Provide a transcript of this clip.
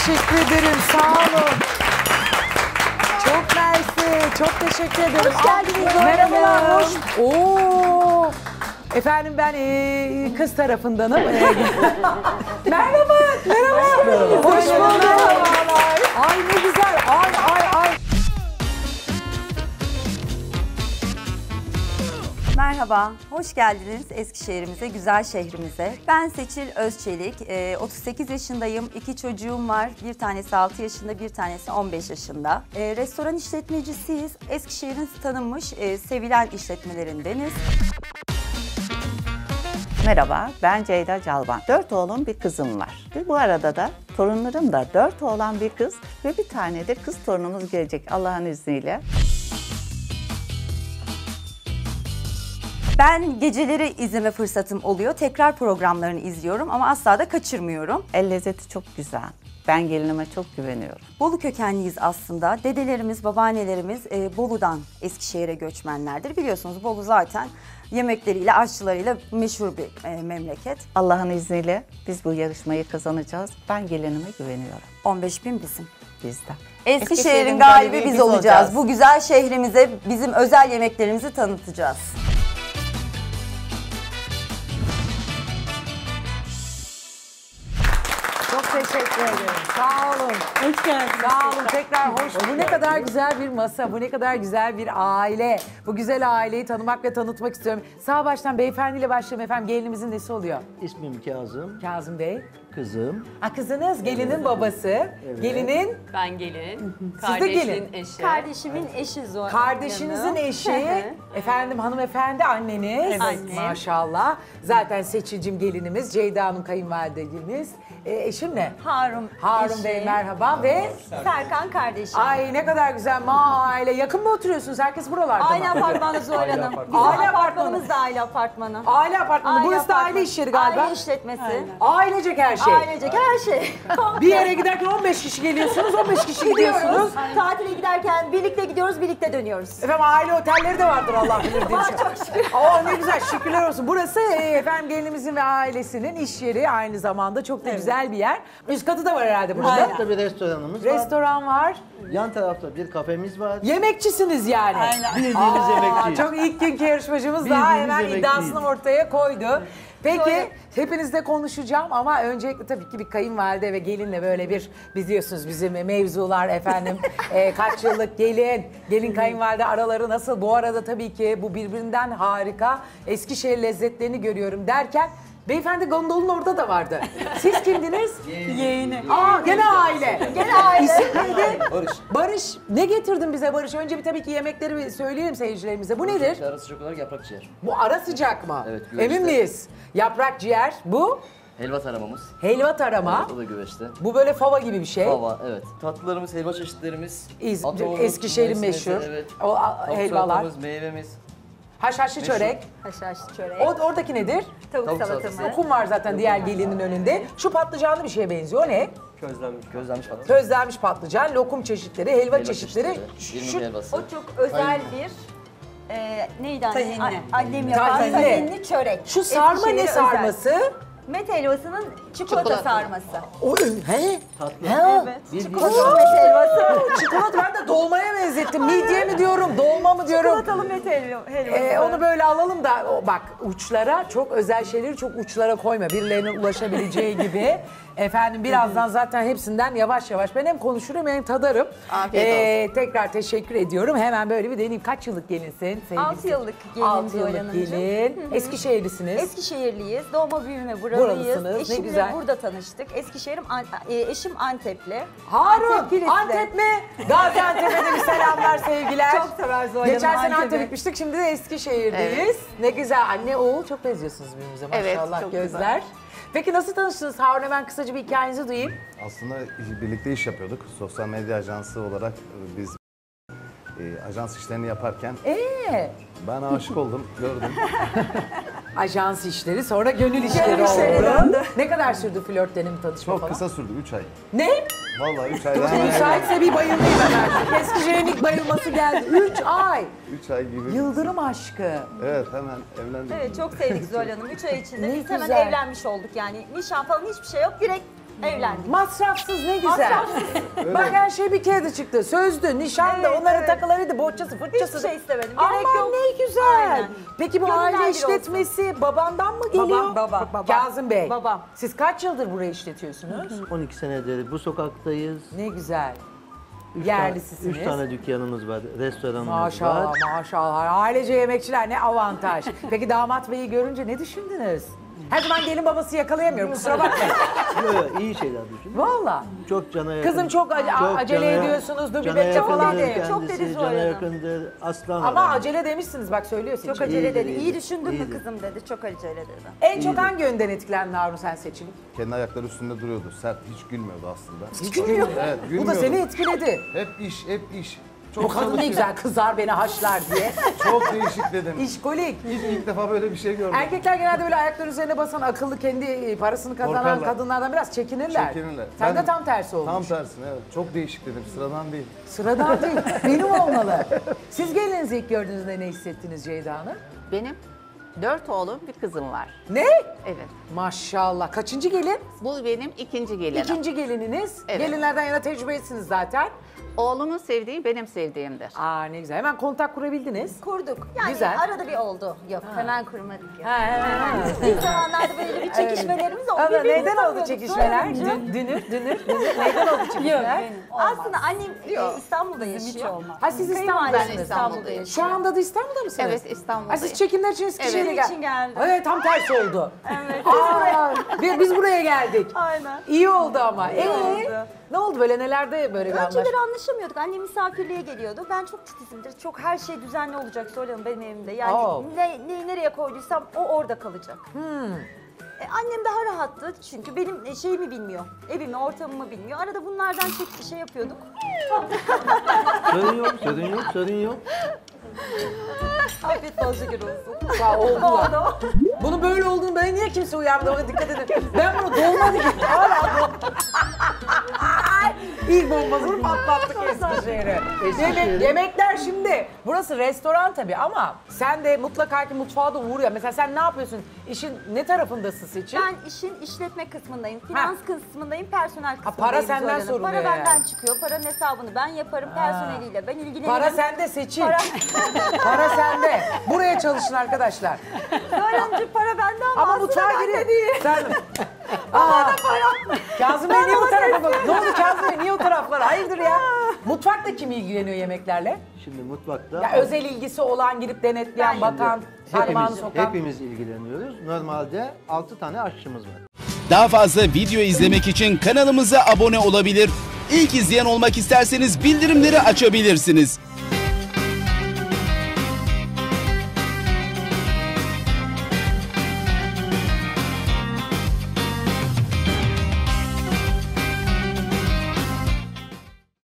teşekkür ederim. Sağ olun. Çok mersi. Çok teşekkür ederim. Hoş geldiniz. Merhabalar. Hoş. Oo. Efendim ben kız tarafındanım. Merhaba. Merhaba. Hoş bulduk. Merhabalar. Ay ne güzel. Ay. Merhaba, hoş geldiniz Eskişehir'imize, güzel şehrimize. Ben Seçil Özçelik, 38 yaşındayım, 2 çocuğum var. Bir tanesi 6 yaşında, bir tanesi 15 yaşında. Restoran işletmecisiyiz. Eskişehir'in tanınmış, sevilen işletmelerindeniz. Merhaba, ben Ceyda Calban. 4 oğlum, bir kızım var. Ve bu arada da torunlarım da 4 oğlan bir kız ve bir tane de kız torunumuz gelecek Allah'ın izniyle. Ben geceleri izleme fırsatım oluyor. Tekrar programlarını izliyorum ama asla da kaçırmıyorum. El lezzeti çok güzel. Ben gelinime çok güveniyorum. Bolu kökenliyiz aslında. Dedelerimiz, babaannelerimiz Bolu'dan Eskişehir'e göçmenlerdir. Biliyorsunuz Bolu zaten yemekleriyle, aşçılarıyla meşhur bir memleket. Allah'ın izniyle biz bu yarışmayı kazanacağız. Ben gelinime güveniyorum. 15.000 bizim. Bizden. Eskişehir'in galibi biz olacağız. Bu güzel şehrimize bizim özel yemeklerimizi tanıtacağız. Çok teşekkür ederim. Sağ olun. Hoş geldiniz. Sağ olun. Tekrar hoş. Bu ne kadar güzel bir masa. Bu ne kadar güzel bir aile. Bu güzel aileyi tanımak ve tanıtmak istiyorum. Sağ baştan beyefendiyle başlayalım efendim. Gelinimizin nesi oluyor? İsmim Kazım, Kazım Bey. kızım. Ha, kızınız, gelinin babası. Gelinin, Ben gelin, siz de gelin. kardeşin eşi. Kardeşimin eşi Zuhal Kardeşinizin Hanım. eşi, efendim hanımefendi anneniz. Evet. Annem. Maşallah. Zaten Seçil'cim gelinimiz, Ceyda Hanım kayınvalidemiz. Eşim ne? Harun eşi. Bey merhaba ve Serkan kardeşim. ay ne kadar güzel aile. Yakın mı oturuyorsunuz? Herkes buralarda Aile mı? apartmanı Zuhal Hanım. Bizim Aile apartmanımız da aile apartmanı. Aile apartmanı. Burası da aile iş yeri galiba. Aile işletmesi. Ailecek her şey. Ailecek her şey. Bir yere giderken 15 kişi geliyorsunuz, 15 kişi gidiyorsunuz. Tatile giderken birlikte gidiyoruz, birlikte dönüyoruz. Efendim aile otelleri de vardır Allah bilir diye. Çok şükür. Ne güzel, şükürler olsun. Burası efendim gelinimizin ve ailesinin iş yeri aynı zamanda. Çok da güzel bir yer. Üst katı da var herhalde burada. Burada bir restoranımız var. Restoran var. Yan tarafta bir kafemiz var. Yemekçisiniz yani. Bildiğiniz yemekçiyiz. Çok ilk günkü yarışmacımız daha Bildiğiniz hemen yemekçiyiz. iddiasını ortaya koydu. Peki Sonra- hepinizle konuşacağım ama öncelikle tabii ki bir kayınvalide ve gelinle böyle bir biliyorsunuz bizim mevzular efendim kaç yıllık gelin kayınvalide araları nasıl? Bu arada tabii ki bu birbirinden harika Eskişehir lezzetlerini görüyorum derken beyefendi gondolun orada da vardı. Siz kimdiniz? Yeğeni. Gene aile. Gene aile. İsim neydi? Barış. Ne getirdin bize Barış? Önce bir tabii ki yemekleri bir söyleyelim seyircilerimize. Bu nedir? Ara sıcak olarak yaprak ciğer. Bu ara sıcak mı? Evet, güveçte. Emin miyiz? Yaprak ciğer. Bu Helva taramamız. helva tarama. Evet, o da güveçte. Bu böyle fava gibi bir şey. Fava, evet. Tatlılarımız, helva çeşitlerimiz. Atomumuz, Eskişehir'in mevsimesi, meşhur. Evet. O Tavuk helvalar. salatamız, meyvemiz. Haşhaşlı Meşhur. çörek. Haşhaşlı çörek. Oradaki nedir? Tavuk Tavuk salatamız. salatası. Lokum var zaten diğer gelinin önünde. Şu patlıcanlı bir şeye benziyor. O ne? Közlenmiş patlıcan. Közlenmiş patlıcan, lokum çeşitleri, helva çeşitleri. İrmik helvası. O çok özel bir neydi anne? Tahinli. Annem yapan Tahinli. tahinli çörek. Şu sarma Eskişehir'e ne özel. sarması? Met helvasının çikolata sarması. O he? Tatlı. Evet. Çikolatalı met helvası. Çikolata ben de dolmaya benzettim. Midye mi diyorum, dolma mı diyorum? Çikolatalı met helvası. Onu böyle alalım da bak uçlara çok özel şeyleri çok uçlara koyma. Birilerinin ulaşabileceği gibi. Efendim birazdan zaten hepsinden yavaş yavaş ben hem konuşurum hem tadarım. Afiyet olsun. Tekrar teşekkür ediyorum. Hemen böyle bir deneyeyim. Kaç yıllık gelinsin? sevgili 6 yıllık gelin 6 Zuhal yıllık Hanımcığım. gelin. Eskişehirlisiniz. Eskişehirliyiz. Doğma büyüme buralıyız. Buralısınız, ne Eşimle güzel. burada tanıştık. eşim Antepli. Harun, Antep Kilis'te. Antep mi? Gaziantep'e de bir selamlar, sevgiler. Çok sever Zuhal Hanım Geçen sene Antep'i. Antep'e gitmiştik, şimdi de Eskişehir'deyiz. Ne güzel, anne oğul çok benziyorsunuz birbirimize Evet, maşallah çok gözler. Peki nasıl tanıştınız Harun? Hemen kısaca bir hikayenizi duyayım. Aslında birlikte iş yapıyorduk. Sosyal medya ajansı olarak biz ajans işlerini yaparken ben aşık oldum, gördüm. Ajans işleri, sonra gönül işleri oldu. Ne kadar sürdü flört dönemi, tanışma Çok falan? kısa sürdü, 3 ay. Ne? Vallahi 3 aydan Müsaitse bir bayılayım hemen. Eskişehir'in ilk bayılması geldi. 3 ay. 3 ay gibi. Yıldırım aşkı. Evet, hemen evlendik. Evet çok sevdik Zuhal Hanım. 3 ay içinde Ne biz hemen güzel. evlenmiş olduk yani. Nişan falan hiçbir şey yok. Direkt Evlendik. Masrafsız ne güzel. Bak her şey bir kere de çıktı. Sözdü, nişandı, Evet, onların evet. takılarıydı, bohçası, fırçası. Hiçbir şey istemedim. Aman Gerek yok. ne güzel. Aynen. Peki bu Gönüller aile bir işletmesi babandan mı geliyor? Babam. Kazım Bey. Babam. Siz kaç yıldır burayı işletiyorsunuz? 12 senedir bu sokaktayız. Ne güzel. 3 Yerlisisiniz. tane dükkanımız var, restoranımız Maşallah var. maşallah. Ailece yemekçiler ne avantaj. Peki damat beyi görünce ne düşündünüz? Her zaman gelin babası yakalayamıyorum kusura bakmayın. Yok, iyi şeyler düşün. Valla. Çok cana yakın. Kızım çok acele cana- ediyorsunuz, dur bir cana bekle falan yakındır diye. kendisi, Çok dedi cana Zuhal Hanım. yakındır, aslan Ama adam. acele demişsiniz bak söylüyor Seçil. Çok acele dedi. İyidir, İyi iyidir. düşündün mü İyidir. kızım dedi. Çok acele dedi. En çok hangi yönden etkilendin Harun sen Seçil? Kendi ayakları üstünde duruyordu. Sert, hiç gülmüyordu aslında. Hiç gülmüyor. Evet, Bu da gülmüyordu. seni etkiledi. Hep iş, hep iş. Bu Çok kadın ne çalışıyor. güzel kızar beni haşlar diye. Çok değişik dedim. İşkolik. İlk defa böyle bir şey gördüm. Erkekler genelde böyle ayakları üzerine basan, akıllı, kendi parasını kazanan Korkarlar. kadınlardan biraz çekinirler. Çekinirler. Sen Ben- de tam tersi olmuş. Tam tersine evet. Çok değişik dedim. Sıradan değil. Sıradan değil, benim olmalı. Siz gelinizi ilk gördüğünüzde ne hissettiniz Ceyda Hanım? Benim 4 oğlum bir kızım var. Ne? Evet. Maşallah. Kaçıncı gelin? Bu benim ikinci gelinim. İkinci gelininiz. Evet. Gelinlerden yana tecrübelisiniz zaten. Oğlumun sevdiği benim sevdiğimdir. Aa ne güzel. Hemen kontak kurabildiniz. Kurduk. Yani Güzel. arada bir oldu. Yok hemen kurmadık ya. Ha. İlk zamanlarda böyle bir çekişmelerimiz oldu. Ama Birbirimizi neyden oldu tanıyorduk. çekişmeler? Sonra- Dünür. Neyden oldu çekişmeler? Aslında annem İstanbul'da yaşıyor. Ha siz Kayınvalidem İstanbul'dasınız. İstanbul'da yaşıyor. Şu anda da İstanbul'da mısınız? Evet, İstanbul'dayım. Ha, siz çekimler için Eskişehir'e Evet. için geldim. Evet tam tersi oldu. Evet. Biz buraya geldik. Aynen. İyi oldu ama. oldu. Ne oldu böyle nelerde böyle bir anlaşma? Önceleri anlaşamıyorduk. Annem misafirliğe geliyordu. Ben çok titizimdir. Çok her şey düzenli olacak söylüyorum benim evimde. Yani Oo. nereye koyduysam o orada kalacak. Annem daha rahattı çünkü benim şeyimi bilmiyor. Evimi, ortamımı bilmiyor. Arada bunlardan şey yapıyorduk. Sorun yok. Afiyet bal şeker olsun. Ya oldu. Bunun böyle olduğunu ben niye kimse uyandı ona dikkat edin. Ben bunu dolmadı ki. Hala İlk bombasını patlattık Eskişehir'e. Yemekler şimdi. Burası restoran tabii ama sen de mutlaka ki mutfağa da uğruyor. Mesela sen ne yapıyorsun? İşin ne tarafındasın Seçil? Ben işin işletme kısmındayım, finans kısmındayım, personel kısmındayım. para senden Zuhal Hanım. soruluyor Para yani. benden çıkıyor, paranın hesabını ben yaparım, personeliyle ben ilgilenirim. Para sende Seçil. Para- Para sende. Buraya çalışın arkadaşlar. Zuhal Hanımcığım para bende ama Ama aslında mutfağa bende girin. değil. Sen... Aa, Kazım Bey niye bu tarafa bak? Ne oldu Kazım Bey niye o taraflara? Hayırdır ya? Mutfakta kim ilgileniyor yemeklerle? Şimdi mutfakta Ya özel ilgisi olan girip denetleyen, bakan, parmağını sokan. hepimiz ilgileniyoruz. Normalde 6 tane aşçımız var. Daha fazla video izlemek için kanalımıza abone olabilir. İlk izleyen olmak isterseniz bildirimleri açabilirsiniz.